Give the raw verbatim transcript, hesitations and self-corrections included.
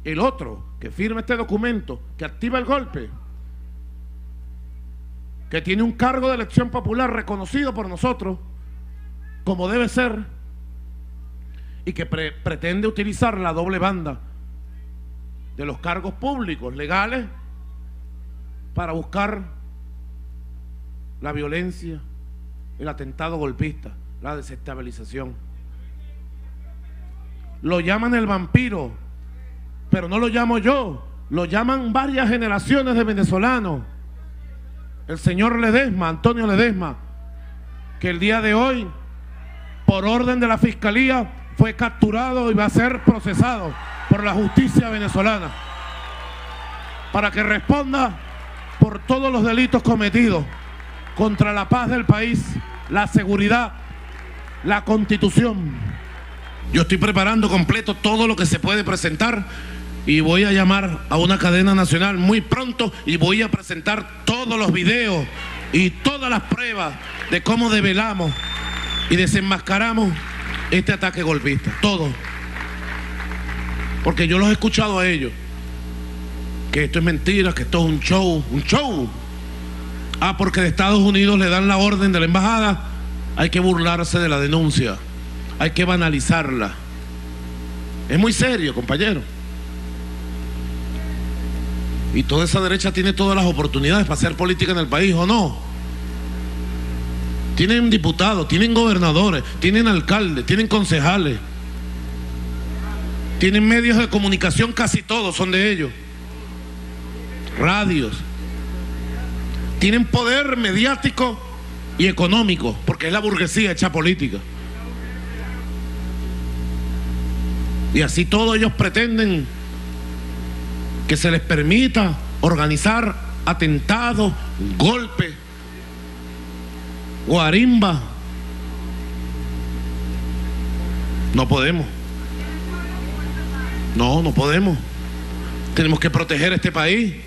el otro que firma este documento, que activa el golpe, que tiene un cargo de elección popular reconocido por nosotros, como debe ser, y que pre pretende utilizar la doble banda de los cargos públicos legales para buscar la violencia, el atentado golpista, la desestabilización. Lo llaman el vampiro, pero no lo llamo yo, lo llaman varias generaciones de venezolanos. El señor Ledesma, Antonio Ledesma, que el día de hoy, por orden de la Fiscalía, fue capturado y va a ser procesado por la justicia venezolana para que responda por todos los delitos cometidos contra la paz del país, la seguridad, la Constitución. Yo estoy preparando completo todo lo que se puede presentar y voy a llamar a una cadena nacional muy pronto y voy a presentar todos los videos y todas las pruebas de cómo develamos y desenmascaramos este ataque golpista, todo. Porque yo los he escuchado a ellos, que esto es mentira, que esto es un show, un show. Ah, porque de Estados Unidos le dan la orden de la embajada, hay que burlarse de la denuncia, hay que banalizarla. Es muy serio, compañero. Y toda esa derecha tiene todas las oportunidades para hacer política en el país, ¿o no? Tienen diputados, tienen gobernadores, tienen alcaldes, tienen concejales, tienen medios de comunicación, casi todos son de ellos, radios, tienen poder mediático y económico, porque es la burguesía hecha política. Y así todos ellos pretenden que se les permita organizar atentados, golpes, guarimba. No podemos. No, no podemos. Tenemos que proteger este país.